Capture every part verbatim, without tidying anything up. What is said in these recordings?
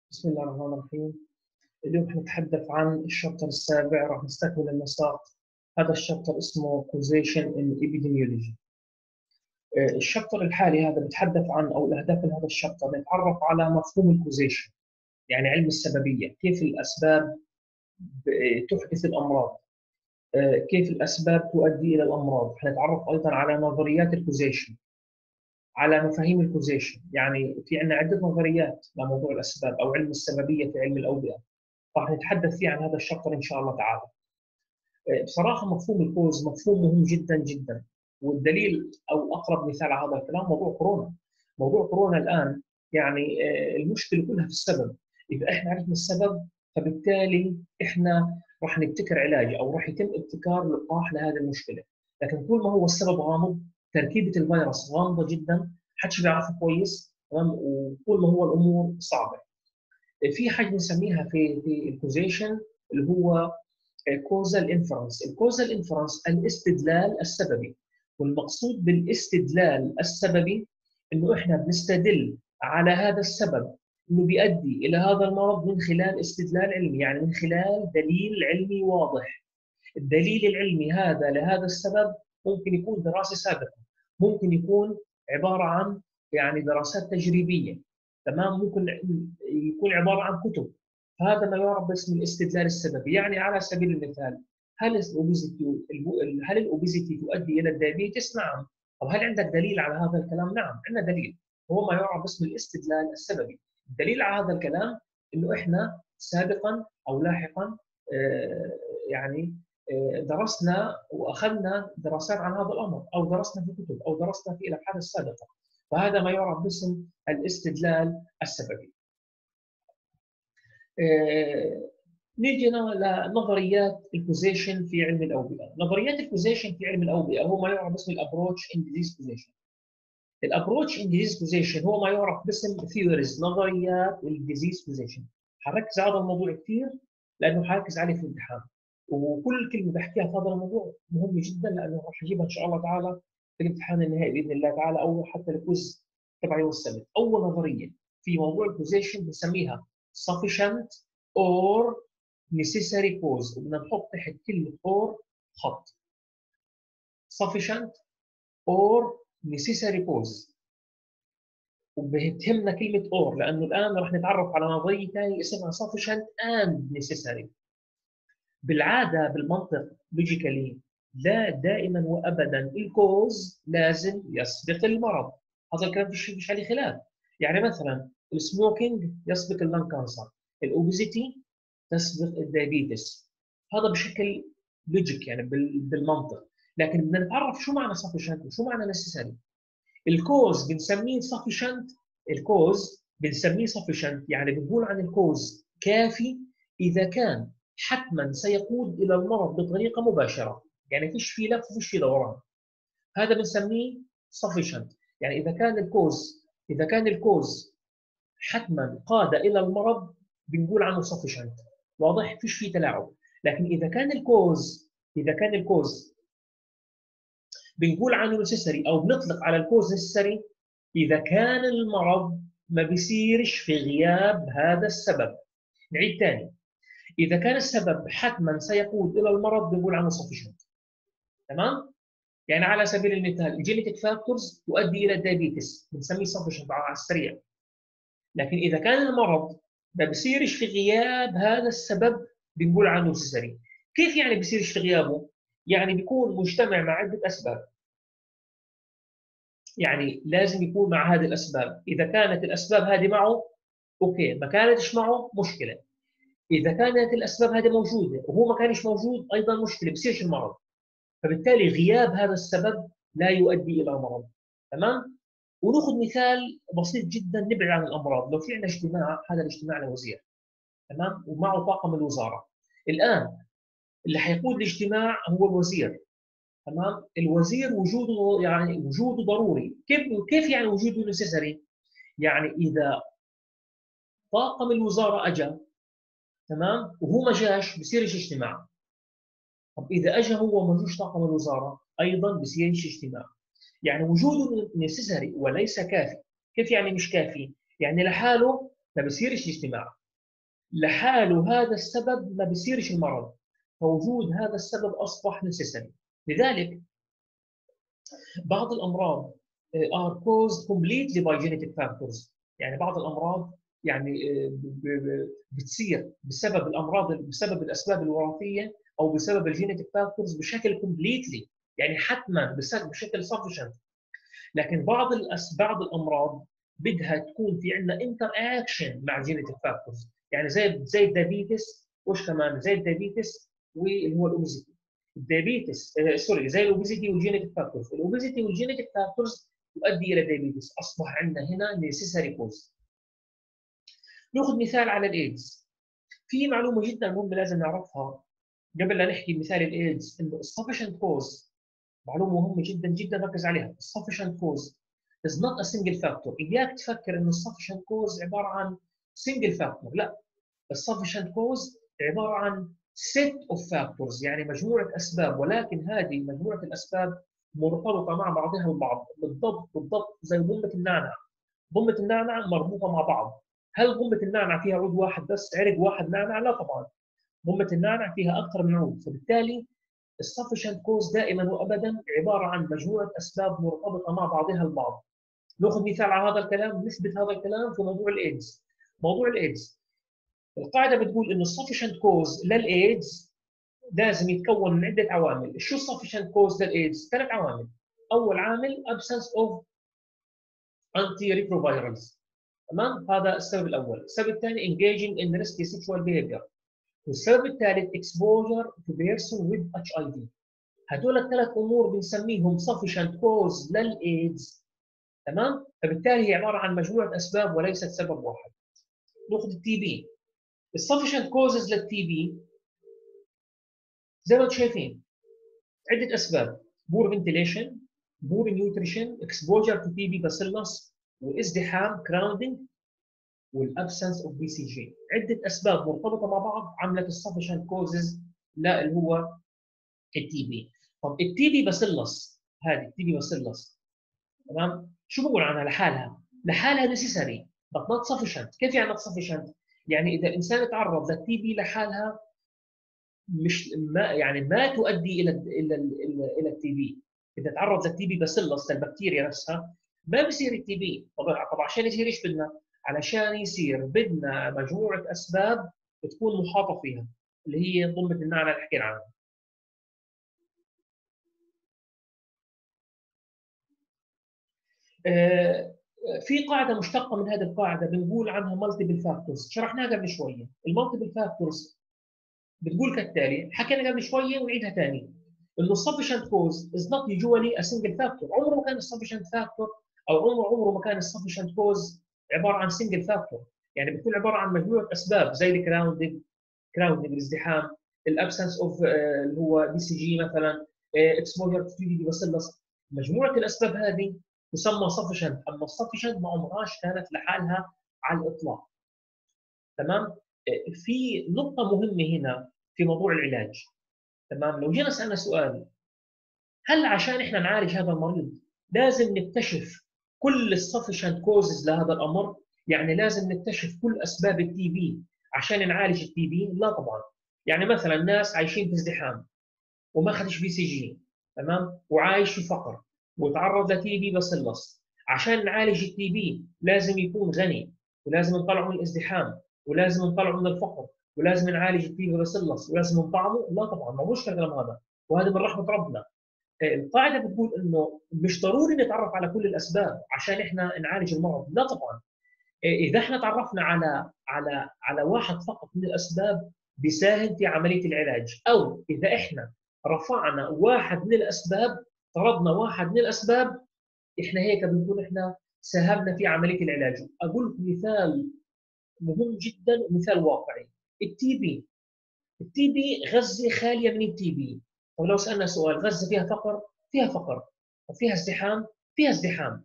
بسم الله الرحمن الرحيم. اليوم حنتحدث عن الشابتر السابع، راح نستكمل النشاط. هذا الشابتر اسمه Causation in Epidemiology. الشابتر الحالي هذا بيتحدث عن او الاهداف من هذا الشابتر نتعرف على مفهوم الكوزيشن، يعني علم السببيه، كيف الاسباب تحدث الامراض، كيف الاسباب تؤدي الى الامراض. حنتعرف ايضا على نظريات الكوزيشن، على مفاهيم الكوزيشن، يعني في عندنا عده نظريات لموضوع الاسباب او علم السببيه في علم الاوبئه. راح نتحدث فيه عن هذا الشابتر ان شاء الله تعالى. بصراحه مفهوم الكوز مفهوم مهم جدا جدا، والدليل او اقرب مثال على هذا الكلام موضوع كورونا. موضوع كورونا الان يعني المشكله كلها في السبب. اذا احنا عرفنا السبب فبالتالي احنا راح نبتكر علاج او راح يتم ابتكار لقاح لهذه المشكله، لكن طول ما هو السبب غامض، تركيبه الفيروس غامضه جدا، حدش بيعرفه كويس، تمام، وطول ما هو الامور صعبه. في حاجه بنسميها في في الكوزيشن اللي هو كوزال انفرنس. الكوزال انفرنس الاستدلال السببي، والمقصود بالاستدلال السببي انه احنا بنستدل على هذا السبب انه بيؤدي الى هذا المرض من خلال استدلال علمي، يعني من خلال دليل علمي واضح. الدليل العلمي هذا لهذا السبب ممكن يكون دراسه سابقه، ممكن يكون عباره عن يعني دراسات تجريبيه، تمام، ممكن يكون عباره عن كتب. هذا ما يعرف باسم الاستدلال السببي. يعني على سبيل المثال، هل الاوبيزيتي هل الاوبيزيتي تؤدي الى الدايابيتس؟ نعم. طب هل عندك دليل على هذا الكلام؟ نعم، عندنا دليل، هو ما يعرف باسم الاستدلال السببي. الدليل على هذا الكلام انه احنا سابقا او لاحقا يعني درسنا واخذنا دراسات عن هذا الامر، او درسنا في كتب، او درسنا في الابحاث السابقه. فهذا ما يعرف باسم الاستدلال السببي. نيجي لنظريات الكوزيشن في علم الاوبئه. نظريات الكوزيشن في علم الاوبئه هو ما يعرف باسم الابروتش ان ديزيز كوزيشن. الابروتش ان ديزيز كوزيشن هو ما يعرف باسم ثيوريز، نظريات الديزيز كوزيشن. حركز على هذا الموضوع كثير لانه حركز عليه في الامتحان، وكل كلمه بحكيها في هذا الموضوع مهمه جدا، لانه راح اجيبها ان شاء الله تعالى في الامتحان النهائي باذن الله تعالى، او حتى الكويز تبع يوم السبت. اول نظريه في موضوع الكوزيشن بنسميها sufficient or necessary cause، وبدنا نحط تحت كلمه or خط. sufficient or necessary cause، وبتهمنا كلمه or لانه الان راح نتعرف على نظريه ثانيه اسمها sufficient and necessary. بالعاده بالمنطق لوجيكالي لا دائما وابدا الكوز لازم يسبق المرض. هذا الكلام فيش فيش عليه خلاف. يعني مثلا السموكينج يسبق اللان كانسر، الاوبيزيتي تسبق الدايابيتس، هذا بشكل لوجيك يعني بالمنطق. لكن بدنا نتعرف شو معنى sufficient وشو معنى necessary. الكوز بنسميه sufficient، الكوز بنسميه sufficient يعني بنقول عن الكوز كافي اذا كان حتما سيقود الى المرض بطريقه مباشره، يعني فيش في لف وفيش في دوران. هذا بنسميه sufficient. يعني اذا كان الكوز اذا كان الكوز حتما قاد الى المرض بنقول عنه sufficient، واضح؟ فيش فيه تلاعب. لكن اذا كان الكوز اذا كان الكوز بنقول عنه necessary، او بنطلق على الكوز necessary اذا كان المرض ما بيصيرش في غياب هذا السبب. نعيد ثاني، اذا كان السبب حتما سيقود الى المرض بنقول عنه sufficient، تمام؟ يعني على سبيل المثال الجينيتيك فاكتورز تؤدي الى الدايابيتس بنسميه sufficient على السريع. لكن اذا كان المرض ما بيصيرش في غياب هذا السبب بنقول عنه necessary. كيف يعني بيصيرش في غيابه؟ يعني بيكون مجتمع مع عده اسباب، يعني لازم يكون مع هذه الاسباب. اذا كانت الاسباب هذه معه اوكي، ما كانتش معه مشكله. اذا كانت الاسباب هذه موجوده وهو ما كانش موجود ايضا مشكله، بصيرش المرض. فبالتالي غياب هذا السبب لا يؤدي الى مرض، تمام؟ وناخذ مثال بسيط جدا نبعد عن الامراض. لو في عندنا اجتماع، هذا الاجتماع لوزير، تمام، ومعه طاقم الوزاره. الان اللي حيقود الاجتماع هو الوزير، تمام. الوزير وجوده يعني وجوده ضروري. كيف كيف يعني وجوده نسيسري؟ يعني اذا طاقم الوزاره اجى، تمام، وهو ما جاش بصيرش اجتماع. طب اذا اجى هو وما جوش طاقم الوزاره ايضا بصيرش اجتماع. يعني وجوده نسيسري وليس كافي. كيف يعني مش كافي؟ يعني لحاله ما بصيرش اجتماع. لحاله هذا السبب ما بيصيرش المرض، فوجود هذا السبب اصبح نسيسري. لذلك بعض الامراض are caused completely by genetic factors، يعني بعض الامراض يعني بتصير بسبب الامراض بسبب الاسباب الوراثيه او بسبب الجينيتك فاكتورز بشكل كومبليتلي، يعني حتما بشكل sufficient. لكن بعض الأس... بعض الامراض بدها تكون في عندنا انتر اكشن مع الجينيتك فاكتورز، يعني زي زي الدايابيتس، وش كمان زي الدايابيتس واللي هو الاوبيزيتي. الدايابيتس آه سوري زي الاوبيزيتي والجينيتك فاكتورز، الاوبيزيتي والجينيتك فاكتورز تؤدي الى الدايابيتس، اصبح عندنا هنا نيسيسري كوز. ناخذ مثال على الايدز. في معلومه جدا مهمه لازم نعرفها قبل لا نحكي مثال الايدز، انه السفشنت كوز معلومه مهمه جدا جدا ركز عليها. السفشنت كوز is not a single factor. اياك تفكر انه السفشنت كوز عباره عن single factor، لا، السفشنت كوز عباره عن set of factors، يعني مجموعه اسباب، ولكن هذه مجموعه الاسباب مرتبطه مع بعضها البعض، بالضبط بالضبط زي ضمه النعناع. ضمه النعناع مربوطه مع بعض. هل ضمه النعناع فيها عود واحد بس، عرق واحد نعناع؟ لا طبعا، ضمه النعناع فيها اكثر من عود، فبالتالي السفشنت كوز دائما وابدا عباره عن مجموعه اسباب مرتبطه مع بعضها البعض. ناخذ مثال على هذا الكلام، نثبت هذا الكلام في موضوع الايدز. موضوع الايدز القاعده بتقول انه السفشنت كوز للايدز لازم يتكون من عده عوامل. شو السفشنت كوز للايدز؟ ثلاث عوامل. اول عامل absence of antiretrovirals، تمام؟ هذا السبب الاول. السبب الثاني engaging in risky sexual behavior، والسبب الثالث exposure to person with اتش اي في. هدول الثلاث امور بنسميهم sufficient cause للايدز، تمام؟ فبالتالي هي عباره عن مجموعه اسباب وليست سبب واحد. ناخذ التي بي. السفشنت كوزز للتي بي زي ما انتم شايفين عده اسباب: بور فنتيليشن، بور نيوتريشن، اكسبوجر تو تي بي باسيلس، وازدحام كراودنج، والابسنس اوف بي سي جي. عده اسباب مرتبطه مع بعض عملت السفشنت كوزز لا اللي هو التي بي. طب التي بي باسيلس، هذه التي بي باسيلس، تمام؟ شو بقول عنها لحالها؟ لحالها نسيسري but not sufficient. كيف يعني not sufficient؟ يعني اذا الانسان تعرض للتي بي لحالها مش ما يعني ما تؤدي الى الى الى, إلى التي بي. اذا تعرض للتي بي باسيلس للبكتيريا نفسها ما بصير التي بي. طبعا طبعا عشان يصير ايش بدنا؟ علشان يصير بدنا مجموعه اسباب تكون محاطه فيها، اللي هي ضمه النعناع اللي حكينا عنها. في قاعده مشتقه من هذه القاعده بنقول عنها مالتيبل فاكتورز، شرحناها قبل شويه. المالتيبل فاكتورز بتقول كالتالي، حكينا قبل شويه ونعيدها ثاني، انه السفشنت كوز از نوت يوجوالي ا سنجل فاكتور. عمره ما كان السفشنت فاكتور او عمره عمره ما كان السفشنت كوز عباره عن سنجل فاكتور، يعني بتكون عباره عن مجموعه اسباب زي الكراودنج، كراودنج الازدحام، الابسنس اوف اللي هو بي سي جي مثلا، اكسبوجر تو تي بي باسيلس. مجموعه الاسباب هذه تسمى سفشنت، اما السفشنت ما عمرهاش كانت لحالها على الاطلاق، تمام؟ في نقطه مهمه هنا في موضوع العلاج، تمام؟ لو جينا سالنا سؤال، هل عشان احنا نعالج هذا المريض لازم نكتشف كل السفشنت كوزز لهذا الامر؟ يعني لازم نكتشف كل اسباب التي بي عشان نعالج التي بي؟ لا طبعا. يعني مثلا ناس عايشين في ازدحام وما اخذش بي سي جي، تمام؟ وعايش في فقر وتعرض لتي بي باسيلس، عشان نعالج التي بي لازم يكون غني، ولازم نطلعه من الازدحام، ولازم نطلعه من الفقر، ولازم نعالج التي بي باسيلس، ولازم نطعمه؟ لا طبعا، ما هوش الكلام هذا، وهذا من رحمه ربنا. القاعده بتقول انه مش ضروري نتعرف على كل الاسباب عشان احنا نعالج المرض، لا طبعا. اذا احنا تعرفنا على على على واحد فقط من الاسباب بيساهم في عمليه العلاج، او اذا احنا رفعنا واحد من الاسباب، طردنا واحد من الاسباب، احنا هيك بنكون احنا ساهمنا في عمليه العلاج. اقول مثال مهم جدا ومثال واقعي. التي بي، التي بي غزه خاليه من التي بي. طب لو سالنا سؤال، غزه فيها فقر؟ فيها فقر. طب فيها ازدحام؟ فيها ازدحام.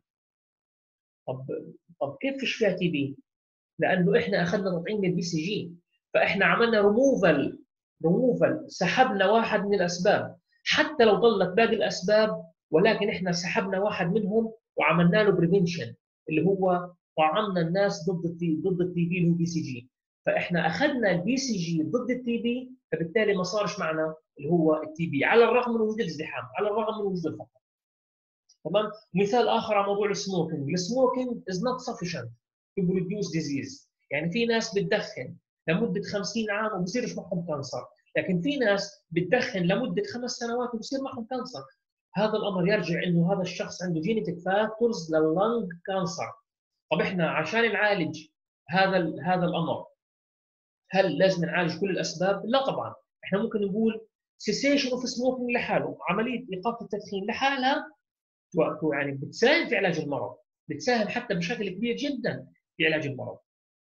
طب طب كيف فيش فيها تي بي؟ لانه احنا اخذنا تطعيم من البي سي جي، فاحنا عملنا ريموفل، ريموفل سحبنا واحد من الاسباب، حتى لو ضلت باقي الاسباب ولكن احنا سحبنا واحد منهم وعملنا له بريفنشن، اللي هو طعمنا الناس ضد التي ضد التي بي اللي هو بي سي جي. فاحنا اخذنا البي سي جي ضد التي بي، فبالتالي ما صارش معنا اللي هو التي بي، على الرغم من وجود الازدحام، على الرغم من وجود الفقر. تمام. مثال اخر على موضوع السموكينج، السموكينج از نوت sufficient to produce disease. يعني في ناس بتدخن لمده خمسين عام وما بصيرش معهم كانسر، لكن في ناس بتدخن لمده خمس سنوات وبصير معهم كانسر. هذا الامر يرجع انه هذا الشخص عنده جينيتك فاكتورز لللنج كانسر. طب احنا عشان نعالج هذا هذا الامر، هل لازم نعالج كل الاسباب؟ لا طبعا. احنا ممكن نقول cessation of smoking لحاله، عمليه ايقاف التدخين لحالها يعني بتساهم في علاج المرض، بتساهم حتى بشكل كبير جدا في علاج المرض.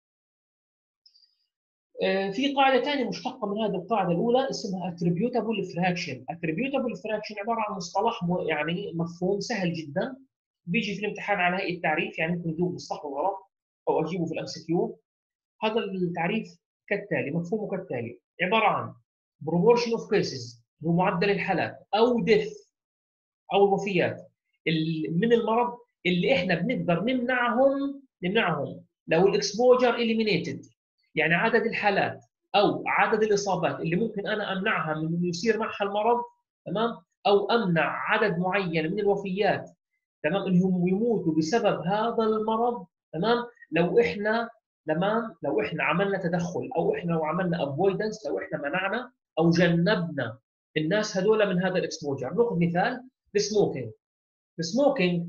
في قاعده ثانيه مشتقه من هذه القاعده الاولى اسمها attributable fraction. attributable fraction عباره عن مصطلح يعني مفهوم سهل جدا، بيجي في الامتحان على هيئه تعريف، يعني ممكن تجيبه بالصح والغلط او اجيبه في الام سي كيو. هذا التعريف كالتالي، مفهومه كالتالي، عباره عن proportion of cases، هو معدل الحالات او death او الوفيات من المرض اللي احنا بنقدر نمنعهم نمنعهم لو الاكسبوجر اليمينيتد، يعني عدد الحالات او عدد الاصابات اللي ممكن انا امنعها من انه يصير معها المرض، تمام، او امنع عدد معين من الوفيات، تمام، انهم يموتوا بسبب هذا المرض، تمام، لو احنا تمام لو احنا عملنا تدخل، او احنا لو عملنا افويدنس، لو احنا منعنا او جنبنا الناس هذول من هذا الاكسبوجر. ناخذ مثال السموكينج. السموكينج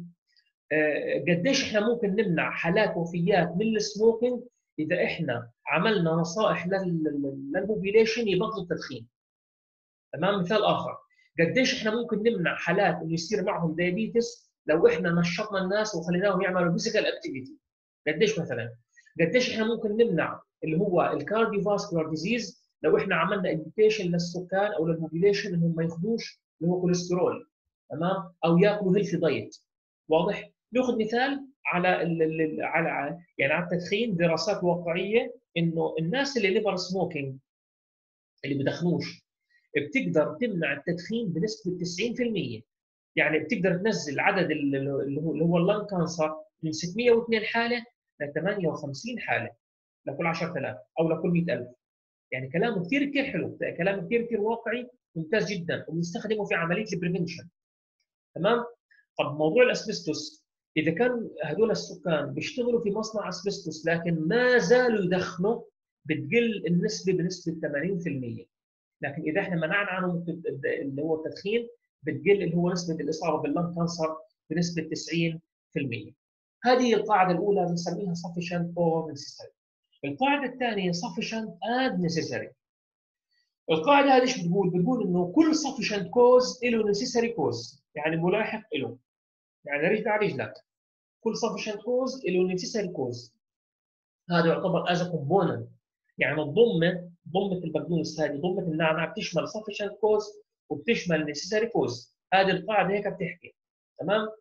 آه قديش احنا ممكن نمنع حالات وفيات من السموكينج اذا احنا عملنا نصائح للبوبيليشن يبطلوا التدخين. تمام. مثال اخر، قديش احنا ممكن نمنع حالات انه يصير معهم دايابيتس لو احنا نشطنا الناس وخليناهم يعملوا فيزيكال اكتيفيتي. قديش مثلا، قديش احنا ممكن نمنع اللي هو الكارديو فاسكولار ديزيز لو احنا عملنا اديوكيشن للسكان او للبوبيليشن انهم ما ياخذوش اللي هو كوليسترول، تمام، او ياكلوا هيلثي دايت. واضح؟ ناخذ مثال على ال على يعني على التدخين، دراسات واقعيه انه الناس اللي ليفر سموكينج اللي بدخنوش بتقدر تمنع التدخين بنسبه تسعين بالمئة. يعني بتقدر تنزل عدد اللي هو اللي هو اللنج كانسر من ستمئة واثنين حاله ل ثمانية وخمسين حاله لكل عشرة آلاف او لكل مئة ألف. يعني كلام كثير كثير حلو، كلام كثير كثير واقعي ممتاز جدا، وبنستخدمه في عمليه البريفنشن. تمام. طب موضوع الاسبستوس، اذا كان هذول السكان بيشتغلوا في مصنع اسبستوس لكن ما زالوا يدخنوا، بتقل النسبه بنسبه ثمانين بالمئة. لكن اذا احنا منعنا عنهم اللي هو التدخين، بتقل اللي هو نسبه الاصابه باللنج كانسر بنسبه تسعين بالمئة. هذه القاعده الاولى بنسميها sufficient or necessary. القاعده الثانيه sufficient and necessary. القاعده هذه ايش بتقول؟ بتقول انه كل sufficient cause له necessary cause، يعني ملاحق له، يعني رجل على رجلك. كل sufficient cause له necessary cause. هذا يعتبر as a component، يعني الضمه ضمه البقدونس هذه، ضمه النعناع بتشمل sufficient cause وبتشمل necessary cause. هذه القاعده هيك بتحكي. تمام.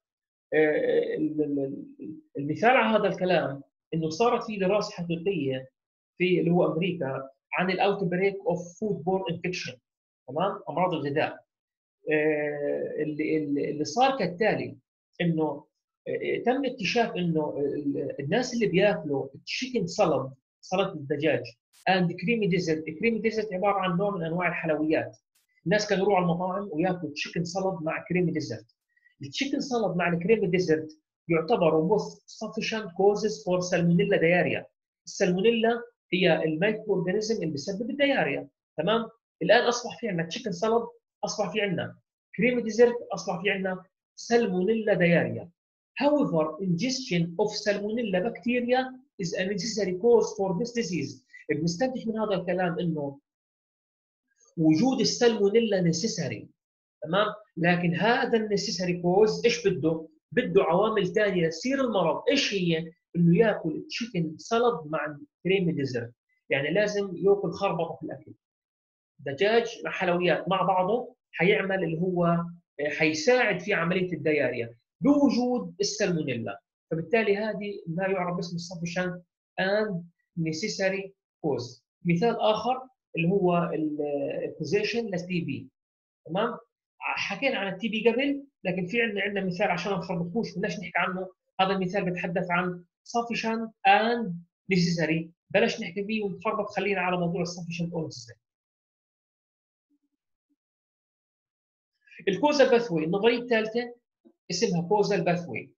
المثال على هذا الكلام انه صارت في دراسه حقيقيه في اللي هو امريكا عن الاوت بريك اوف فود بورن انفكشن، تمام، امراض الغذاء. اللي اللي صار كالتالي، انه تم اكتشاف انه الناس اللي بياكلوا تشيكن سلطه سلطه الدجاج اند كريمي ديزرت. كريمي ديزرت عباره عن نوع من انواع الحلويات. الناس كانوا يروحوا على المطاعم وياكلوا تشيكن سلطه مع كريمي ديزرت. التشيكن سلطه مع الكريمي ديزرت يعتبروا both sufficient causes for salmonella diarrhea. السالمونيلا هي المايكرو اورجانيزم اللي بيسبب الدياريا. تمام. الان اصبح في عندنا تشيكن سلطه، اصبح في عندنا كريمي ديزرت، اصبح في عندنا سالمونيلا دياريا. However, ingestion of salmonella bacteria is a necessary cause for this disease. بنستنتج من هذا الكلام انه وجود السالمونيلا نيسيسري، تمام، لكن هذا النيسيسري كوز ايش بده؟ بده عوامل ثانيه تصير المرض، ايش هي؟ انه ياكل تشيكن سلطه مع كريمي ديزرت، يعني لازم ياكل خربطه في الاكل. دجاج مع حلويات مع بعضه حيعمل اللي هو حيساعد في عمليه الدياريا بوجود السالمونيلا. فبالتالي هذه ما يعرف باسم sufficient and necessary cause. مثال اخر اللي هو الكوزيشن للتي بي. تمام. حكينا عن التي بي قبل، لكن في عندنا عندنا مثال عشان ما نخربطوش بلاش نحكي عنه. هذا المثال بيتحدث عن sufficient and necessary بلاش نحكي فيه ونتخربط، خلينا على موضوع السفشنت اونست. الكوزال باثوي، النظريه الثالثه اسمها كوزال باثوي.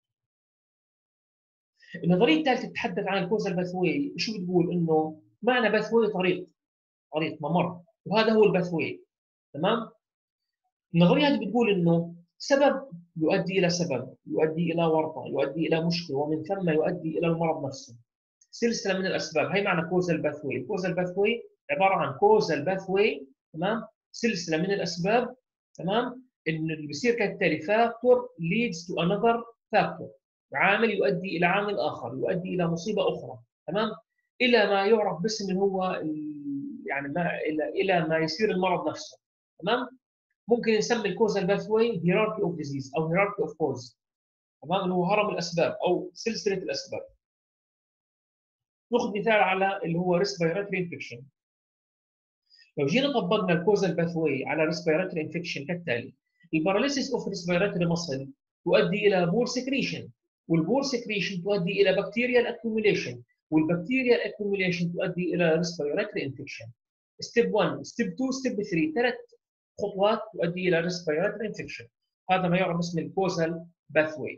النظريه الثالثه تتحدث عن الكوزال باثوي، شو بتقول؟ انه معنى باثوي طريق، طريق ممر، وهذا هو الباثوي. تمام؟ النظريه هذه بتقول انه سبب يؤدي الى سبب، يؤدي الى ورطه، يؤدي الى مشكله، ومن ثم يؤدي الى المرض نفسه. سلسله من الاسباب، هي معنى كوزال باثوي. الكوزال باثوي عباره عن كوزال باثوي، تمام؟ سلسله من الاسباب، تمام؟ انه اللي بيصير كالتالي: فاكتور leads to another factor، عامل يؤدي الى عامل اخر، يؤدي الى مصيبه اخرى، تمام؟ الى ما يعرف باسم اللي هو يعني ما الى الى ما يصير المرض نفسه، تمام؟ ممكن نسمي الكوزال باثوي هيراركي اوف ديزيز او هيراركي اوف كوز، تمام؟ اللي هو هرم الاسباب او سلسله الاسباب. ناخذ مثال على اللي هو ريسبيراتوري انفكشن. لو جينا طبقنا الكوزال باثوي على ريسبيراتوري انفكشن كالتالي: الباراليسيس اوف ريسبيراتوري ماسل تؤدي الى بور سكريشن، والبور سكريشن تؤدي الى بكتيريال اكيوميليشن، والبكتيريال اكيوميليشن تؤدي الى ريسبيراتوري انفكشن. ستيب واحد، ستيب اثنين، ستيب ثلاثة، ثلاث خطوات تؤدي الى ريسبيراتوري انفكشن. هذا ما يعرف باسم الكوزال باثوي.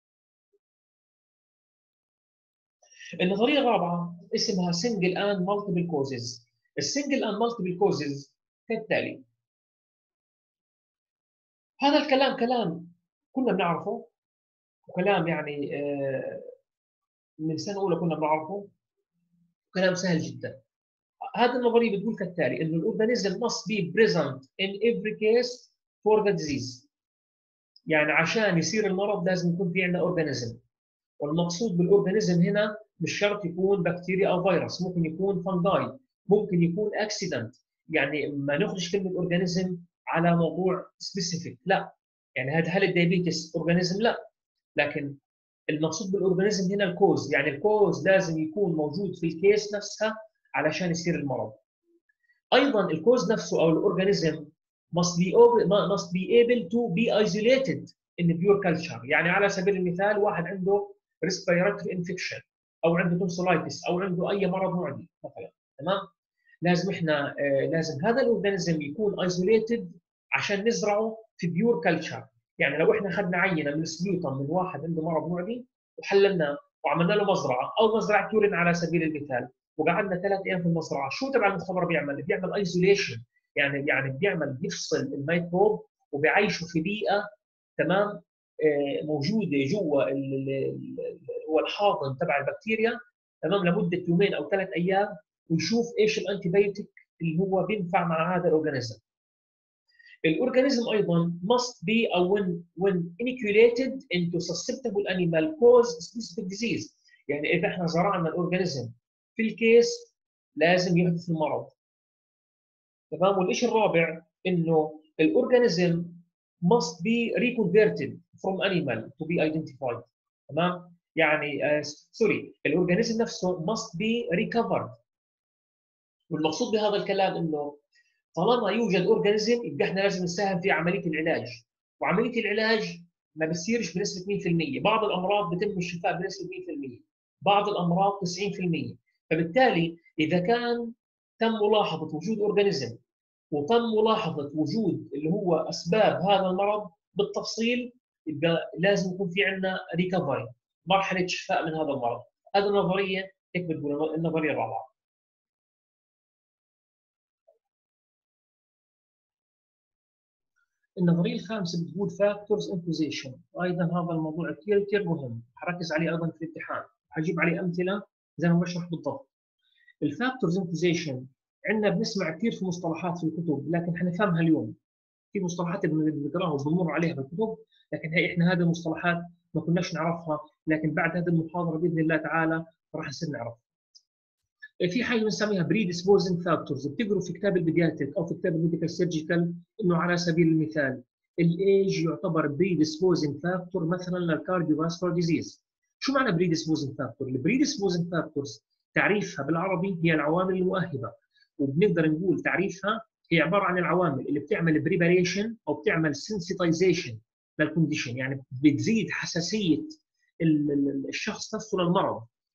النظريه الرابعه اسمها سنجل اند مالتيبل كوزز. السنجل اند مالتيبل كوزز كالتالي: هذا الكلام كلام كنا بنعرفه، وكلام يعني من سنه اولى كنا بنعرفه، كلام سهل جدا. هذه النظريه بتقول كالتالي: انه الاورجانيزم must be present in every case for the disease. يعني عشان يصير المرض لازم يكون في عندنا اورجانيزم، والمقصود بالاورجانيزم هنا مش شرط يكون بكتيريا او فيروس، ممكن يكون فانجاي، ممكن يكون اكسيدنت. يعني ما نخرج كلمه اورجانيزم على موضوع سبيسيفيك، لا. يعني هذا هل الدايابيتس اورجانيزم؟ لا. لكن المقصود بالاورجانيزم هنا الكوز، يعني الكوز لازم يكون موجود في الكيس نفسها علشان يصير المرض. ايضا الكوز نفسه او الاورجانيزم must be must be able to be isolated in pure culture. يعني على سبيل المثال واحد عنده respiratory infection او عنده tonsillitis او عنده اي مرض معدي مثلا، تمام؟ لازم احنا آه لازم هذا الاورجانيزم يكون isolated عشان نزرعه في بيور كلتشر. يعني لو احنا اخذنا عينه من السبيوتم من واحد عنده مرض معدي وحللناه وعملنا له مزرعه او مزرعه تورين على سبيل المثال، وقعدنا ثلاث ايام في المزرعه، شو تبع المختبر بيعمل؟ بيعمل ايزوليشن، يعني يعني بيعمل بيفصل الميكروب وبيعيشه في بيئه، تمام؟ آه موجوده جوا هو الحاضن تبع البكتيريا، تمام؟ لمده يومين او ثلاث ايام، ويشوف ايش الانتي بايوتيك اللي هو بينفع مع هذا الاورجانيزم. الاورجانيزم ايضا must be او when when inoculated into susceptible animal cause specific disease. يعني اذا احنا زرعنا الاورجانيزم في الكيس لازم يحدث المرض، تمام؟ والشيء الرابع انه الاورجانيزم must be reconverted from animal to be identified، تمام؟ يعني سوري uh, الاورجانيزم نفسه must be recovered. والمقصود بهذا الكلام انه طالما يوجد اورجانيزم يبقى احنا لازم نساهم في عمليه العلاج، وعمليه العلاج ما بتصيرش بنسبه مئة بالمئة، بعض الامراض بتم الشفاء بنسبه مئة بالمئة، بعض الامراض تسعين بالمئة. فبالتالي اذا كان تم ملاحظه وجود اورجانيزم وتم ملاحظه وجود اللي هو اسباب هذا المرض بالتفصيل، يبقى لازم يكون في عندنا ريكفري، مرحله شفاء من هذا المرض. هذه النظريه هيك بتقول النظريه الرابعه. النظريه الخامسه بتقول فاكتورز انكوزيشن، وايضا هذا الموضوع كثير كثير مهم، حركز عليه ايضا في الامتحان، حجيب عليه امثله زي ما بشرح بالضبط. الفاكتورز انكوزيشن عندنا بنسمع كثير في مصطلحات في الكتب، لكن حنفهمها اليوم. في مصطلحات بنقراها وبنمر عليها بالكتب، لكن هي احنا هذه المصطلحات ما كناش نعرفها، لكن بعد هذه المحاضره باذن الله تعالى راح نصير نعرف. في حاجه بنسميها بريديسبوزنج فاكتورز، بتقروا في كتاب البيدياتريك او في كتاب الميديكال سيرجيكال انه على سبيل المثال الايج يعتبر بريديسبوزنج فاكتور مثلا للكارديوفاسكولار ديزيز. شو معنى بريديسبوزنج فاكتور؟ البريديسبوزنج فاكتورز تعريفها بالعربي هي العوامل المؤهبه، وبنقدر نقول تعريفها هي عباره عن العوامل اللي بتعمل بريباريشن او بتعمل سنسيتايزيشن للكونديشن، يعني بتزيد حساسيه الشخص نفسه للمرض.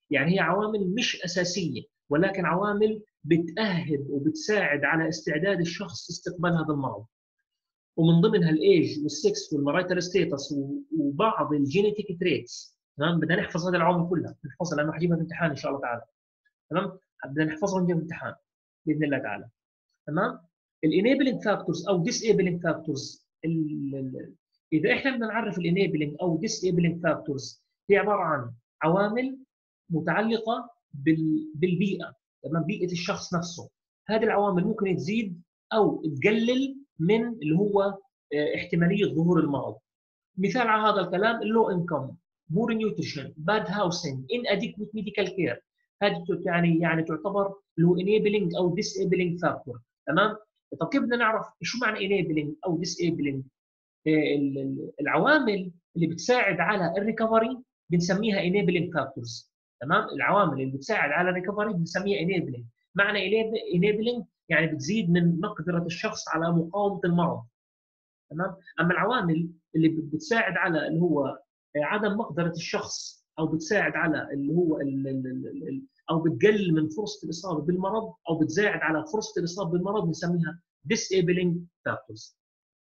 يعني هي عوامل مش اساسيه، ولكن عوامل بتأهب وبتساعد على استعداد الشخص استقبال هذا المرض. ومن ضمنها الايج والسكس والمرايتال ستيتس وبعض الجينيتيك تريتس. تمام، بدنا نحفظ هذه العوامل كلها، نحفظها لانه حجيبها في الامتحان ان شاء الله تعالى. تمام، بدنا نحفظها ونجيب الامتحان باذن الله تعالى. تمام. الانيبلنج فاكتورز او ديسيبلنج فاكتورز، اذا احنا بدنا نعرف الانيبلنج او ديسيبلنج فاكتورز، هي عباره عن عوامل متعلقه بالبيئه. تمام، بيئه الشخص نفسه. هذه العوامل ممكن تزيد او تقلل من اللي هو احتماليه ظهور المرض. مثال على هذا الكلام اللو انكم، بور نيوتريشن، باد هاوسنج، ان اديكويت ميديكال كير. هذه يعني يعني تعتبر اللي هو انيبلنج او ديسيبلنج فاكتور. تمام. طب كيف بدنا نعرف شو معنى انيبلنج او ديسيبلنج؟ العوامل اللي بتساعد على الريكفري بنسميها انيبلنج فاكتورز. تمام، العوامل اللي بتساعد على الريكفري بنسميها انيبلنج. معنى انيبلنج يعني بتزيد من مقدره الشخص على مقاومه المرض. تمام. اما العوامل اللي بتساعد على اللي هو عدم مقدره الشخص او بتساعد على اللي هو ال ال ال او بتقلل من فرصه الاصابه بالمرض او بتساعد على فرصه الاصابه بالمرض بنسميها disabling factors.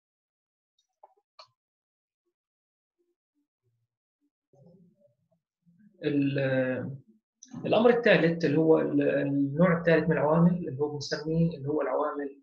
الامر الثالث اللي هو النوع الثالث من العوامل اللي هو بنسميه اللي هو العوامل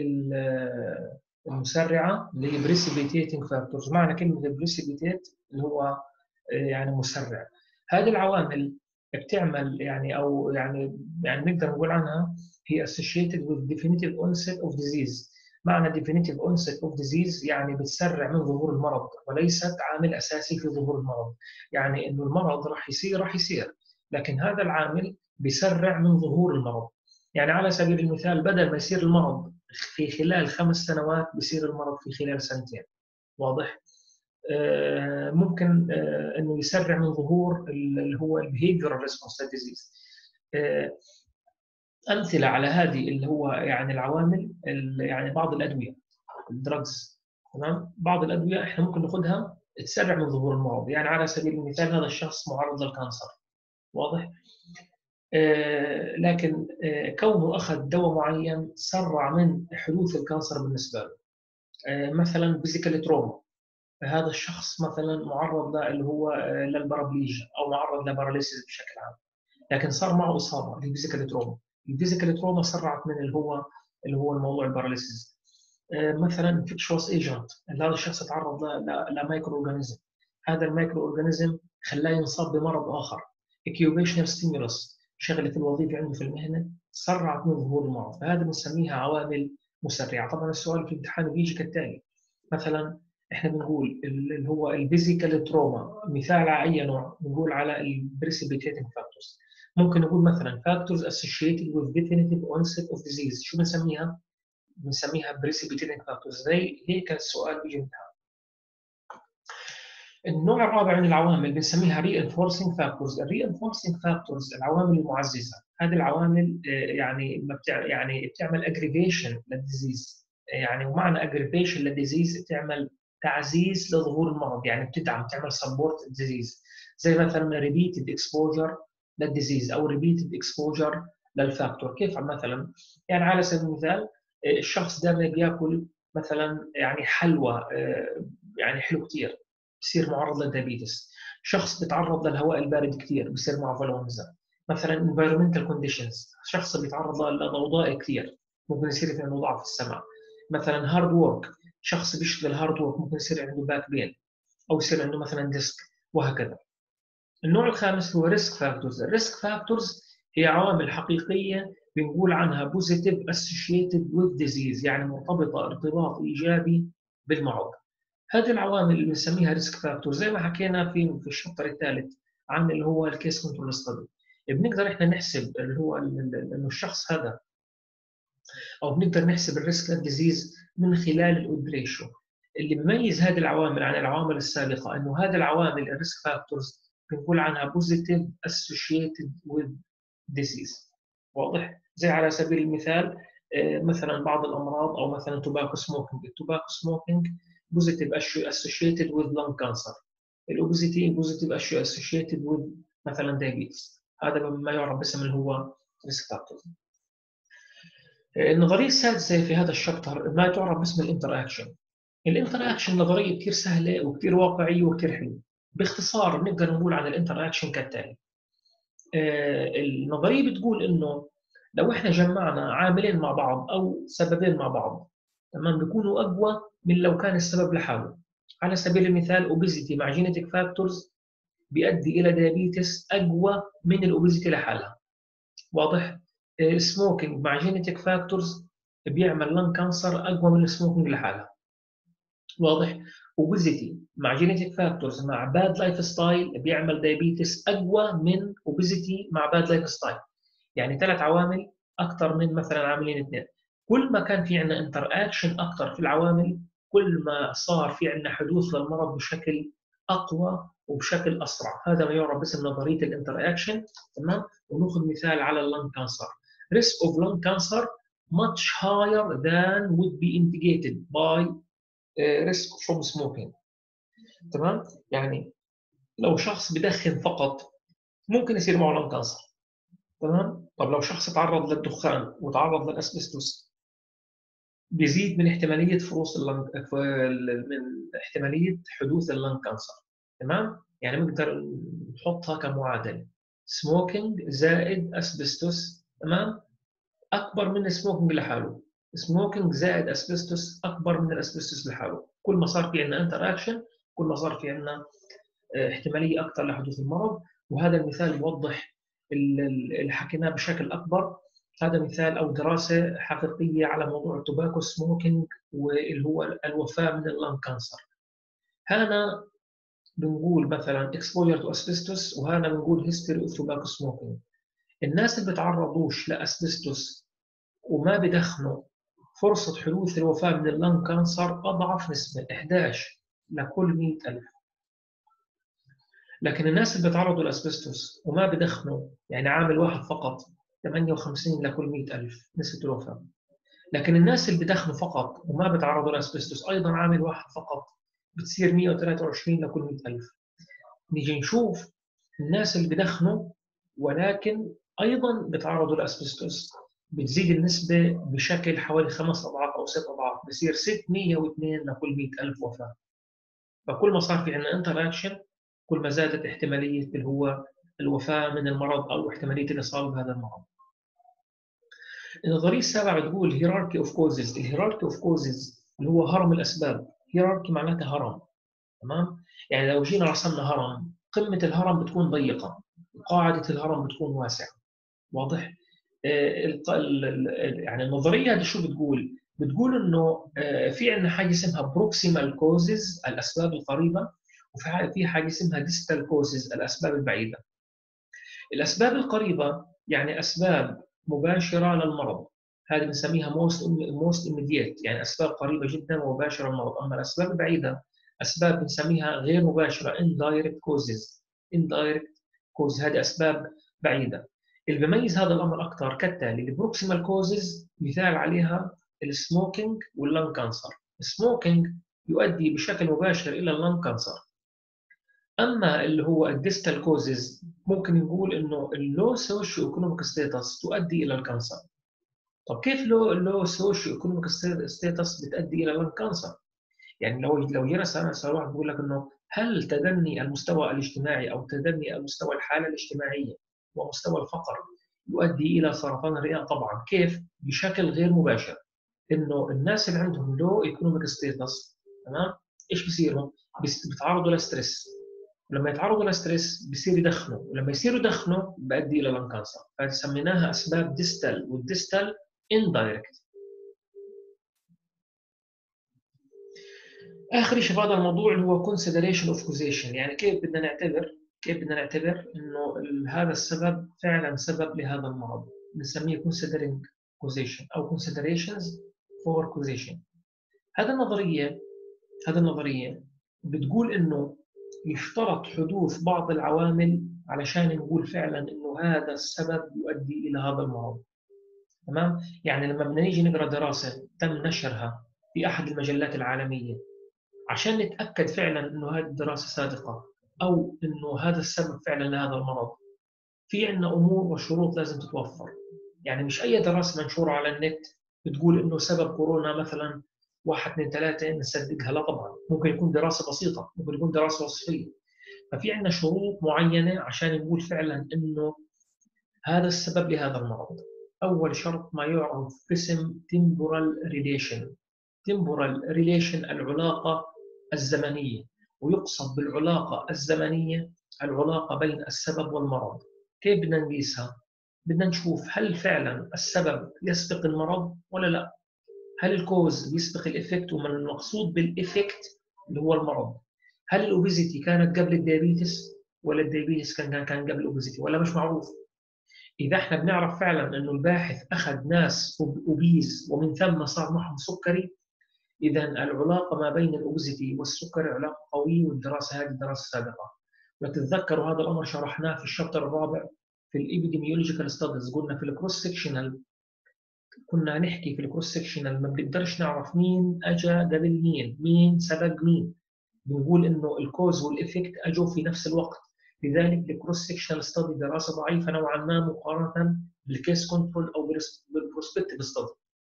المسرعه اللي هي بريسيبيتيتنج فاكتورز. معنى كلمه بريسيبيتيت اللي هو يعني مسرع. هذه العوامل بتعمل يعني او يعني يعني نقدر نقول عنها هي associated with definitive onset of disease. معنى definitive onset of disease يعني بتسرع من ظهور المرض وليست عامل اساسي في ظهور المرض. يعني انه المرض راح يصير راح يصير، لكن هذا العامل بيسرع من ظهور المرض. يعني على سبيل المثال بدل ما يصير المرض في خلال خمس سنوات بيصير المرض في خلال سنتين. واضح؟ ممكن انه يسرع من ظهور اللي هو البيهيفيرال ريسبونس ديزيز. امثله على هذه اللي هو يعني العوامل يعني بعض الادويه، الدراجز. تمام، بعض الادويه احنا ممكن ناخذها تسرع من ظهور المرض. يعني على سبيل المثال هذا الشخص معرض للكانسر. واضح؟ آه لكن آه كونه اخذ دواء معين سرع من حدوث الكانسر بالنسبه له. آه مثلا فيزيكال تروما، هذا الشخص مثلا معرض اللي هو للبارابليجيا او معرض لباراليسيس بشكل عام، لكن صار معه اصابه الفيزيكال تروما. الفيزيكال تروما سرعت من اللي هو اللي هو الموضوع الباراليسيس. مثلا انفكشوس ايجنت، هذا الشخص تعرض لمايكرو اورجانيزم، هذا المايكرو اورجانيزم خلاه ينصاب بمرض اخر. اكيوبيشنال ستيمولس، شغله الوظيفه عنده في المهنه سرعت من ظهور المرض، فهذا بنسميها عوامل مسرعه. طبعا السؤال في الامتحان بيجي كالتالي، مثلا احنا بنقول اللي هو الفيزيكال تروما مثال على اي نوع؟ بنقول على البريسيبيتيتنج فاكتورز. ممكن نقول مثلا فاكتورز associated with definitive onset of disease. شو بنسميها؟ بنسميها بريسيبيتيتنج فاكتورز. زي هيك السؤال بيجي امتحان. النوع الرابع من العوامل بنسميها reinforcing factors. الرينفورسينج فاكتورز العوامل المعززه. هذه العوامل يعني ما بتع... يعني بتعمل aggravation للديزيز. يعني ومعنى aggravation للديزيز بتعمل تعزيز لظهور المرض، يعني بتدعم تعمل سبورت الديزيز. زي مثلا ريبيتد اكسبوجر للديزيز او ريبيتد اكسبوجر للفاكتور. كيف مثلا؟ يعني على سبيل المثال الشخص دائما بياكل مثلا يعني حلوى يعني حلو كثير بصير معرض للديابيتس. شخص بيتعرض للهواء البارد كثير بصير معه فلونزا. مثلا environmental conditions، شخص بيتعرض لضوضاء كثير ممكن يصير في عنده ضعف السمع. مثلا هارد وورك، شخص بيشتغل هارد وورك ممكن يصير عنده باك بين او يصير عنده مثلا ديسك وهكذا. النوع الخامس هو ريسك فاكتورز. الريسك فاكتورز هي عوامل حقيقيه بنقول عنها positive associated with disease، يعني مرتبطه ارتباط ايجابي بالمرض. هذه العوامل اللي بنسميها ريسك فاكتور زي ما حكينا في في الشابتر الثالث عن اللي هو الكيس كنترول ستدي. بنقدر احنا نحسب اللي هو انه الشخص هذا او بنقدر نحسب الريسك للديزيز من خلال الاود ريشيو. اللي بيميز هذه العوامل عن العوامل السابقه انه هذه العوامل الريسك فاكتورز بنقول عنها بوزيتيف اسوشيتد وذ ديزيز. واضح؟ زي على سبيل المثال مثلا بعض الامراض او مثلا توباكو سموكينج. التوباكو سموكينج positive associated with lung cancer. الأوبيزيتي positive associated with مثلا diabetes. هذا ما يعرف باسم اللي هو ريسك فاكتورز. النظريه السادسه في هذا الشابتر ما تعرف باسم الانتر اكشن. الانتر اكشن نظريه كثير سهله وكثير واقعيه وكثير حلوه. باختصار نقدر نقول عن الانتر اكشن كالتالي. النظريه بتقول انه لو احنا جمعنا عاملين مع بعض او سببين مع بعض، تمام، بيكونوا اقوى من لو كان السبب لحاله. على سبيل المثال اوبيزيتي مع جينيتك فاكتورز بيؤدي الى ديابيتس اقوى من الاوبيزيتي لحالها. واضح؟ السموكينج مع جينيتك فاكتورز بيعمل لان كانسر اقوى من السموكينج لحالها. واضح؟ اوبيزيتي مع جينيتك فاكتورز مع باد لايف ستايل بيعمل دايابيتس اقوى من اوبيزيتي مع باد لايف ستايل. يعني ثلاث عوامل اكثر من مثلا عاملين اثنين. كل ما كان في عندنا انتر اكشن اكثر في العوامل، كل ما صار في عندنا حدوث للمرض بشكل اقوى وبشكل اسرع. هذا ما يعرف باسم نظريه الانتر اكشن. تمام. وناخذ مثال على اللنج كانسر. risk of lung cancer much higher than would be indicated by risk from smoking. تمام. يعني لو شخص بدخن فقط ممكن يصير معه لنج كانسر. تمام. طب لو شخص تعرض للدخان وتعرض للاسبستوس بيزيد من احتماليه فروس اللنج، من احتماليه حدوث اللنج كانسر. تمام. يعني نقدر نحطها كمعادله، سموكينج زائد اسبستوس، تمام، اكبر من السموكينج لحاله. سموكينج زائد اسبستوس اكبر من الاسبستوس لحاله. كل ما صار في عندنا انتر اكشن كل ما صار في عندنا احتماليه اكثر لحدوث المرض. وهذا المثال يوضح اللي حكيناه بشكل اكبر. هذا مثال او دراسه حقيقيه على موضوع التوباكو سموكينج واللي هو الوفاه من اللنج كانسر. هنا بنقول مثلا exposure to asbestos، وهنا بنقول history of tobacco smoking. الناس اللي بتعرضوش لاسبستوس وما بدخنوا فرصه حدوث الوفاه من اللنج كانسر اضعف نسبه احدعش لكل مئة ألف. لكن الناس اللي بيتعرضوا للاسبستوس وما بدخنوا يعني عامل واحد فقط، ثمانية وخمسين لكل مئة ألف نسبة الوفاة. لكن الناس اللي بدخنوا فقط وما بيتعرضوا للاسبستوس أيضا عامل واحد فقط، بتصير مئة وثلاثة وعشرين لكل مئة ألف. نيجي نشوف الناس اللي بدخنوا ولكن أيضا بيتعرضوا للاسبستوس، بتزيد النسبة بشكل حوالي خمس أضعاف أو ست أضعاف، بصير ستمئة واثنين لكل مئة ألف وفاة. فكل ما صار في عندنا انتر اكشن كل ما زادت احتماليه اللي هو الوفاه من المرض او احتماليه الاصابه بهذا المرض. النظريه السابعه بتقول هيراركي اوف كوزز. الهيراركي اوف كوزز اللي هو هرم الاسباب. هيراركي معناتها هرم. تمام. يعني لو جينا رسمنا هرم، قمه الهرم بتكون ضيقه وقاعده الهرم بتكون واسعه. واضح؟ يعني النظريه هذه شو بتقول؟ بتقول انه في عندنا حاجه اسمها بروكسيمال كوزز الاسباب القريبه، وفي حاجه اسمها ديستال كوزز الاسباب البعيده. الاسباب القريبه يعني اسباب مباشره للمرض، هذه بنسميها موست موست immediate، يعني اسباب قريبه جدا ومباشره للمرض. اما الاسباب البعيده اسباب بنسميها غير مباشره indirect causes. indirect cause هذه اسباب بعيده. اللي بيميز هذا الامر اكثر كالتالي: البروكسيمال كوزز مثال عليها السموكينج واللنج كانسر. السموكينج يؤدي بشكل مباشر الى اللنج كانسر. اما اللي هو الديستال كوزز ممكن نقول انه اللو سوشيو ايكونوميك ستاتس تؤدي الى الكانسر. طب كيف لو اللو سوشيو ايكونوميك ستاتس بتؤدي الى اللنج كانسر؟ يعني لو لو جينا سالنا واحد بيقول لك انه هل تدني المستوى الاجتماعي او تدني المستوى الحاله الاجتماعيه ومستوى الفقر يؤدي الى سرطان الرئه؟ طبعا. كيف؟ بشكل غير مباشر. انه الناس اللي عندهم لو ايكونوميك ستاتس، تمام، ايش بصيروا؟ بيتعرضوا لستريس، ولما يتعرضوا لستريس بيصير يدخنوا، ولما يصيروا يدخنوا بيؤدي الى لان كانسر. فسميناها اسباب ديستال، والديستال اندايركت. اخر شيء في هذا الموضوع اللي هو consideration of causation. يعني كيف بدنا نعتبر كيف بدنا نعتبر انه هذا السبب فعلا سبب لهذا المرض. بنسميه considering causation او considerations for causation. هذا النظريه هذه النظريه بتقول انه يشترط حدوث بعض العوامل علشان نقول فعلا انه هذا السبب يؤدي الى هذا المرض. تمام؟ يعني لما بدنا نيجي نقرا دراسه تم نشرها في احد المجلات العالميه عشان نتاكد فعلا انه هذه الدراسه صادقه او انه هذا السبب فعلا لهذا المرض، في عندنا امور وشروط لازم تتوفر. يعني مش اي دراسه منشوره على النت بتقول انه سبب كورونا مثلا واحد اثنين ثلاثه نصدقها، لا طبعا. ممكن يكون دراسه بسيطه، ممكن يكون دراسه وصفيه. ففي عندنا شروط معينه عشان نقول فعلا انه هذا السبب لهذا المرض. اول شرط ما يعرف باسم temporal relation. temporal relation العلاقه الزمنيه، ويقصد بالعلاقه الزمنيه العلاقه بين السبب والمرض. كيف بدنا نقيسها؟ بدنا نشوف هل فعلا السبب يسبق المرض ولا لا. هل الكوز يسبق الافكت، ومن المقصود بالافكت اللي هو المرض. هل الاوبيزيتي كانت قبل الديابيتس ولا الديابيتس كان كان قبل الاوبيزيتي ولا مش معروف. اذا احنا بنعرف فعلا انه الباحث اخذ ناس اوبيز ومن ثم صار معهم سكري، اذا العلاقه ما بين الاوبيزيتي والسكري علاقه قويه، والدراسه هذه دراسه سابقه. وتتذكروا هذا الامر شرحناه في الشابتر الرابع في الابيديميولوجيكال ستاديز. قلنا في الكروس سكشنال كنا نحكي في الكروس سكشنال ما بنقدرش نعرف مين اجى قبل مين، مين سبق مين. بنقول انه الكوز والافكت اجوا في نفس الوقت. لذلك الكروس سكشنال ستادي دراسه ضعيفه نوعا ما مقارنه بالكيس كنترول او بالبروسبكتيف ستادي.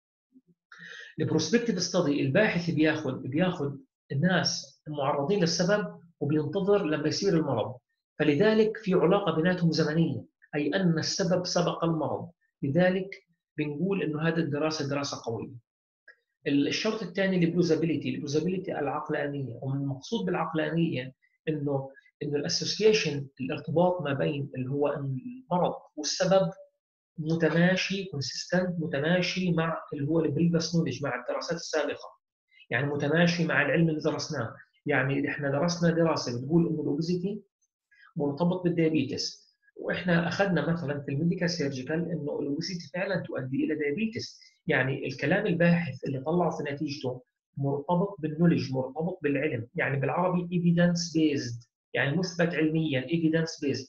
البروسبكتيف ستادي الباحث بياخذ بياخذ الناس المعرضين للسبب وبينتظر لما يصير المرض. فلذلك في علاقه بيناتهم زمنيه، اي ان السبب سبق المرض. لذلك بنقول انه هذه الدراسه دراسه قويه. الشرط الثاني البلوزابيلتي. البلوزابيلتي العقلانيه، ومن المقصود بالعقلانيه انه انه الاسوسيشن الارتباط ما بين اللي هو المرض والسبب متماشي، كونسيستنت، متماشي مع اللي هو البريفيس نولج، مع الدراسات السابقه. يعني متماشي مع العلم اللي درسناه. يعني احنا درسنا دراسه بتقول انه الاوبيزيتي مرتبط بالديابيتس، واحنا اخذنا مثلا في الميديكال سيرجيكال انه الاوبيزيتي فعلا تؤدي الى ديابيتس. يعني الكلام الباحث اللي طلعه في نتيجته مرتبط بالنولج، مرتبط بالعلم. يعني بالعربي ايفيدنس بيزد، يعني مثبت علميا، ايفيدنس بيزد.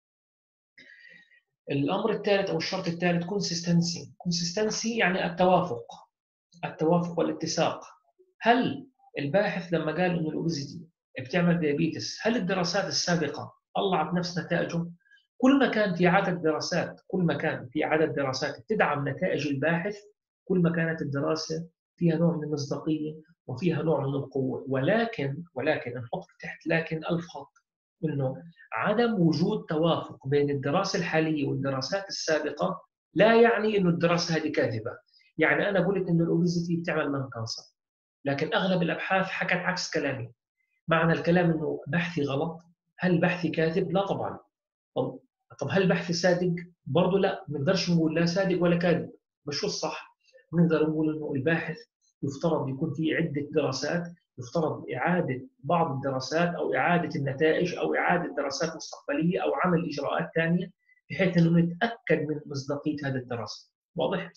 الامر الثالث او الشرط الثالث كونسيستنسي. كونسيستنسي يعني التوافق، التوافق والاتساق. هل الباحث لما قال انه الاوبيزيتي بتعمل ديابيتس، هل الدراسات السابقه طلعت نفس نتائجه؟ كل ما كان في عدد دراسات كل ما كان في عدد دراسات تدعم نتائج الباحث، كل ما كانت الدراسه فيها نوع من المصداقيه وفيها نوع من القوه. ولكن ولكن نحط تحت لكن الخط انه عدم وجود توافق بين الدراسه الحاليه والدراسات السابقه لا يعني انه الدراسه هذه كاذبه. يعني انا قلت انه الاوبيزيتي بتعمل لن كانسر، لكن اغلب الابحاث حكت عكس كلامي. معنى الكلام انه بحثي غلط؟ هل بحثي كاذب؟ لا طبعا. طب طب هل بحثي صادق؟ برضه لا. ما نقدرش نقول لا صادق ولا كاذب. بس شو الصح؟ نقدر نقول انه الباحث يفترض يكون في عده دراسات، يفترض اعاده بعض الدراسات او اعاده النتائج او اعاده دراسات مستقبليه او عمل اجراءات ثانيه بحيث انه نتاكد من مصداقيه هذه الدراسه. واضح؟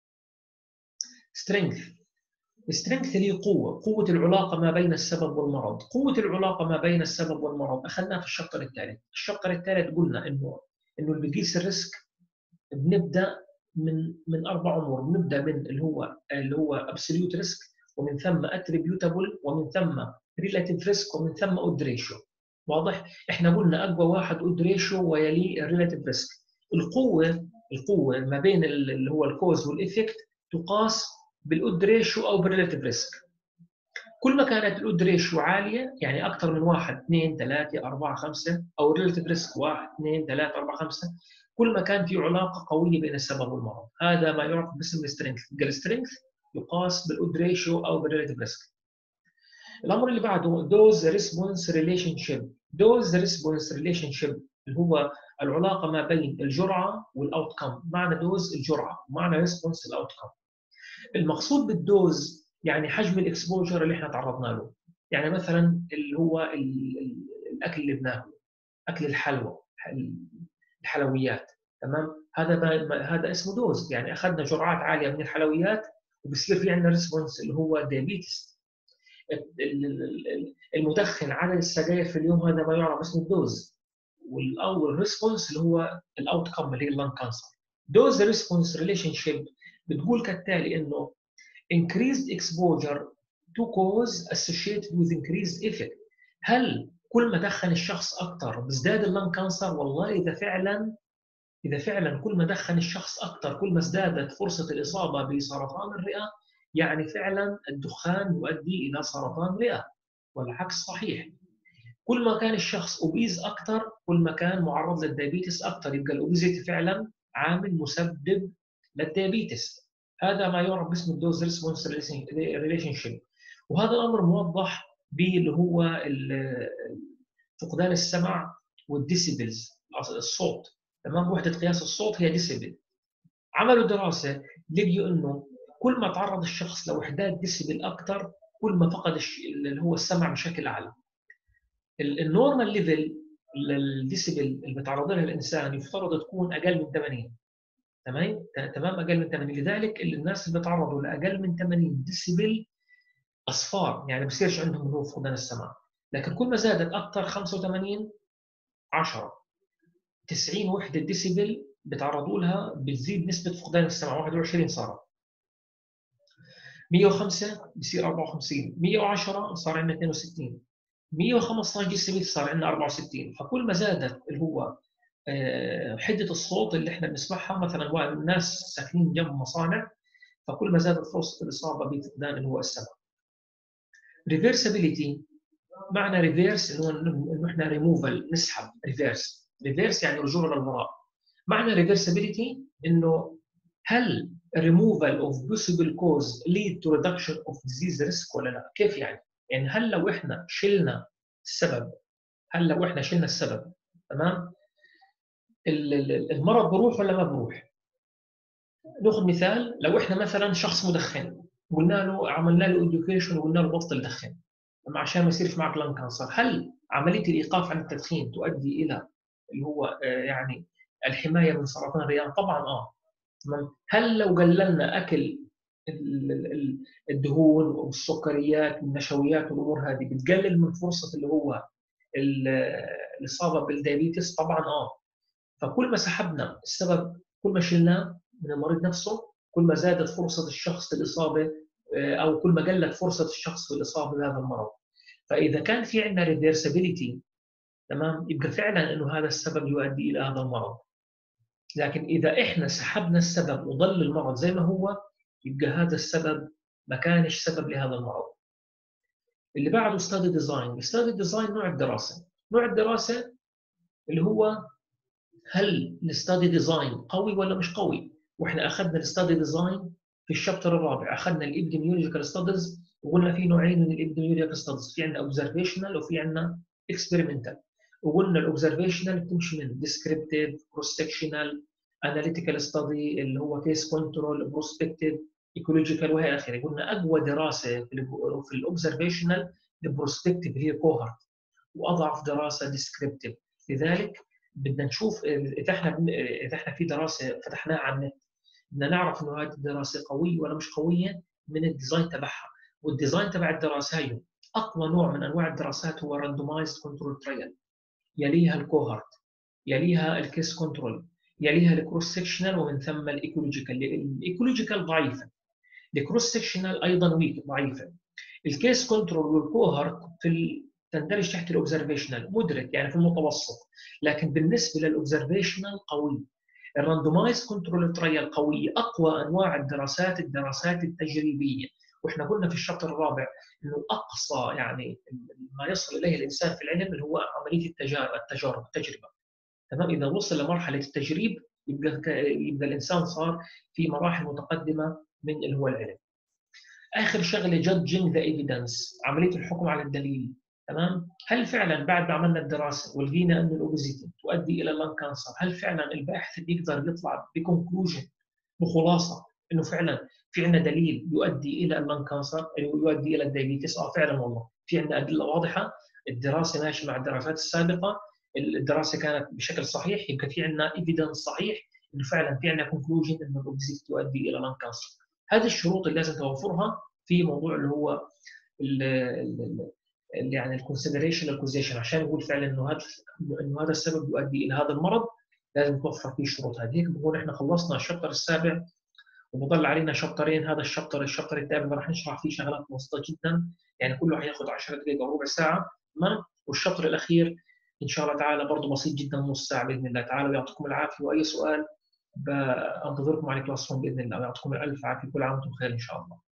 سترينث. سترينث هي قوة، قوة العلاقة ما بين السبب والمرض. قوة العلاقة ما بين السبب والمرض أخذناها في الشابتر الثالث. الشابتر الثالث قلنا إنه إنه اللي بيقيس الريسك بنبدأ من من أربع أمور. بنبدأ من اللي هو اللي هو absolute risk، ومن ثم attributable، ومن ثم relative risk، ومن ثم odd ratio. واضح؟ إحنا قلنا أقوى واحد odd ratio ويليه relative risk. القوة القوة ما بين اللي هو الكوز والإفكت تقاس بالاود ريشيو او بالريلاتيف ريسك. كل ما كانت الاود ريشيو عاليه، يعني اكثر من واحد اثنين ثلاثه اربعه خمسه، او الريلاتيف ريسك واحد اثنين ثلاثه اربعه خمسه، كل ما كان في علاقه قويه بين السبب والمرض. هذا ما يعرف باسم السترينث. السترينث يقاس بالاود ريشيو او بالريلاتيف ريسك. الامر اللي بعده دوز ريسبونس ريليشن شيب. دوز ريسبونس ريليشن شيب اللي هو العلاقه ما بين الجرعه والاوت كم. معنى دوز الجرعه، معنى ريسبونس الاوت كم. المقصود بالدوز يعني حجم الاكسبوجر اللي احنا تعرضنا له. يعني مثلا اللي هو الاكل اللي بناكله، اكل الحلوى، الحلويات، تمام. هذا هذا اسمه دوز. يعني اخذنا جرعات عاليه من الحلويات وبصير في عندنا ريسبونس اللي هو دايابيتس. المدخن عدد السجاير في اليوم هذا ما يعرف اسمه الدوز. والاول ريسبونس اللي هو الاوت كم اللي هي اللان كانسر. دوز ريسبونس ريليشن شيب بتقول كالتالي انه increased exposure to cause associated with increased effect. هل كل ما دخن الشخص اكثر بيزداد اللن كانسر؟ والله اذا فعلا اذا فعلا كل ما دخن الشخص اكثر كل ما ازدادت فرصه الاصابه بسرطان الرئه، يعني فعلا الدخان يؤدي الى سرطان رئه، والعكس صحيح. كل ما كان الشخص اوبيز اكثر كل ما كان معرض للديابيتس اكثر، يبقى الاوبيزيتي فعلا عامل مسبب للديابيتس. هذا ما يعرف باسم الدوز ريسبونس ريليشن شيب، وهذا الامر موضح باللي هو فقدان السمع والديسيبلز، الصوت. تمام، وحده قياس الصوت هي ديسيبل. عملوا دراسه لقيوا انه كل ما تعرض الشخص لوحدات ديسيبل اكثر كل ما فقد اللي هو السمع بشكل اعلى. النورمال ليفل للديسيبل اللي بيتعرض لها الانسان يفترض تكون اقل من ثمانين. تمام تمام اقل من ثمانين. لذلك الناس اللي بيتعرضوا لاقل من ثمانين ديسيبل اصفار، يعني بصيرش عندهم اللي هو فقدان السمع. لكن كل ما زادت اكثر خمسة وثمانين، عشرة، تسعين وحده ديسيبل بتعرضوا لها بتزيد نسبه فقدان السمع، واحد وعشرين صارت، مئة وخمسة بصير أربعة وخمسين، مئة وعشرة صار عندنا اثنين وستين، مئة وخمسة عشر ديسيبل صار عندنا أربعة وستين. فكل ما زادت اللي هو حده الصوت اللي احنا بنسمعها، مثلا الناس ساكنين جنب مصانع، فكل ما زادت فرصه الاصابه بفقدان اللي هو السمع. ريفرسابيليتي، معنى ريفيرس اللي هو انه احنا ريموفال، نسحب. ريفيرس ريفيرس يعني رجوع للوراء. معنى ريفرسابيليتي انه هل removal of possible cause lead to reduction of disease risk ولا لا؟ كيف يعني؟ يعني هل لو احنا شلنا السبب، هل لو احنا شلنا السبب، تمام، المرض بروح ولا ما بروح؟ ناخذ مثال، لو احنا مثلا شخص مدخن قلنا له، عملنا له education وقلنا له بطل دخن عشان ما يصيرش معك لان كانسر، هل عمليه الايقاف عن التدخين تؤدي الى اللي هو يعني الحمايه من سرطان الرئه؟ طبعا اه. تمام. هل لو قللنا اكل الدهون والسكريات والنشويات والامور هذه بتقلل من فرصه اللي هو الاصابه بالديابيتس؟ طبعا اه. فكل ما سحبنا السبب، كل ما شلناه من المريض نفسه، كل ما زادت فرصه الشخص للاصابه، او كل ما قلت فرصه الشخص بالاصابه بهذا المرض. فاذا كان في عندنا ريفرسابيلتي، تمام، يبقى فعلا انه هذا السبب يؤدي الى هذا المرض. لكن اذا احنا سحبنا السبب وظل المرض زي ما هو، يبقى هذا السبب ما كانش سبب لهذا المرض. اللي بعده ستادي ديزاين. ستادي ديزاين نوع الدراسه. نوع الدراسه اللي هو هل الستادي ديزاين قوي ولا مش قوي؟ واحنا اخذنا الستادي ديزاين في الشابتر الرابع، اخذنا الابيديميولوجيكال ستاديز وقلنا في نوعين من الابيديميولوجيكال ستاديز، في عندنا اوبزرفيشنال وفي عندنا اكسبيرمنتال. وقلنا الاوبزرفيشنال بتمشي من ديسكريبتيف، كروس سكشنال، اناليتيكال ستادي اللي هو كيس كنترول، بروسبكتيف، ايكولوجيكال والى اخره. قلنا اقوى دراسه في الاوبزرفيشنال البروسبكتيف هي كوهرت، واضعف دراسه ديسكريبتيف. لذلك بدنا نشوف اذا احنا اذا احنا في دراسه فتحناها على النت، بدنا نعرف انه هذه الدراسه قويه ولا مش قويه من الديزاين تبعها. والديزاين تبع الدراسه هي اقوى نوع من انواع الدراسات هو راندومايزد كنترول ترايل، يليها الكوهورت، يليها الكيس كنترول، يليها الكروس سكشنال، ومن ثم الايكولوجيكال. الايكولوجيكال ضعيفه، الكروس سكشنال ايضا ويك ضعيفه. الكيس كنترول والكوهورت في تندرج تحت الاوبزرفيشنال، مدرك يعني في المتوسط. لكن بالنسبه للاوبزرفيشنال قوي. الراندومايز كنترول ترايل قويه، اقوى انواع الدراسات الدراسات التجريبيه. واحنا قلنا في الشابتر الرابع انه اقصى يعني ما يصل اليه الانسان في العلم اللي هو عمليه التجارب التجارب التجربه. تمام، اذا وصل لمرحله التجريب يبقى يبقى الانسان صار في مراحل متقدمه من اللي هو العلم. اخر شغله judging the evidence، عمليه الحكم على الدليل. تمام، هل فعلا بعد ما عملنا الدراسه ولقينا انه الاوبيزيتي تؤدي الى لان كانسر، هل فعلا الباحث بيقدر يطلع بكونكلوجن، بخلاصه انه فعلا في عندنا دليل يؤدي الى اللان كانسر، يؤدي الى الدايابيتس؟ اه فعلا والله في عندنا ادله واضحه، الدراسه ماشيه مع الدراسات السابقه، الدراسه كانت بشكل صحيح، يبقى في عندنا ايفيدنس صحيح انه فعلا في عندنا كونكلوجن انه الاوبيزيتي تؤدي الى لان كانسر. هذه الشروط اللي لازم توفرها في موضوع اللي هو ال ال يعني الكونسيدريشن الكوزيشن، عشان يقول فعلا انه هذا انه هذا السبب يؤدي الى هذا المرض، لازم توفر فيه الشروط هذه. هيك بقول احنا خلصنا الشابتر السابع وبضل علينا شابترين. هذا الشابتر الشابتر الثامن راح نشرح فيه شغلات بسيطه جدا، يعني كله حياخذ عشر دقائق او ربع ساعه. تمام، والشابتر الاخير ان شاء الله تعالى برضه بسيط جدا، نص ساعه باذن الله تعالى، ويعطيكم العافيه. واي سؤال بنتظركم على كلاس روم باذن الله، ويعطيكم الف عافيه، كل عام وانتم بخير ان شاء الله.